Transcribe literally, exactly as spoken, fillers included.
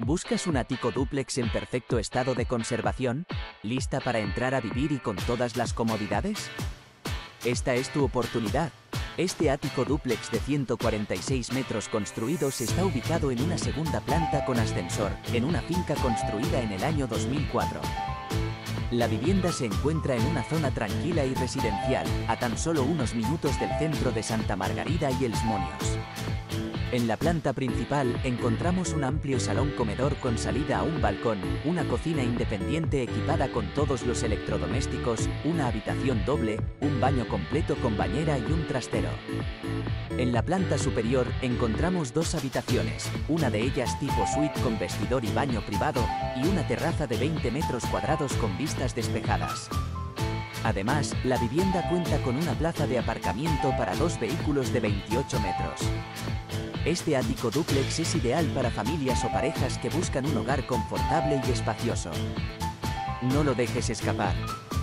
¿Buscas un ático dúplex en perfecto estado de conservación? ¿Lista para entrar a vivir y con todas las comodidades? Esta es tu oportunidad. Este ático dúplex de ciento cuarenta y seis metros construidos está ubicado en una segunda planta con ascensor, en una finca construida en el año dos mil cuatro. La vivienda se encuentra en una zona tranquila y residencial, a tan solo unos minutos del centro de Santa Margarida y Els Monios. En la planta principal encontramos un amplio salón comedor con salida a un balcón, una cocina independiente equipada con todos los electrodomésticos, una habitación doble, un baño completo con bañera y un trastero. En la planta superior encontramos dos habitaciones, una de ellas tipo suite con vestidor y baño privado, y una terraza de veinte metros cuadrados con vistas despejadas. Además, la vivienda cuenta con una plaza de aparcamiento para dos vehículos de veintiocho metros. Este ático dúplex es ideal para familias o parejas que buscan un hogar confortable y espacioso. No lo dejes escapar.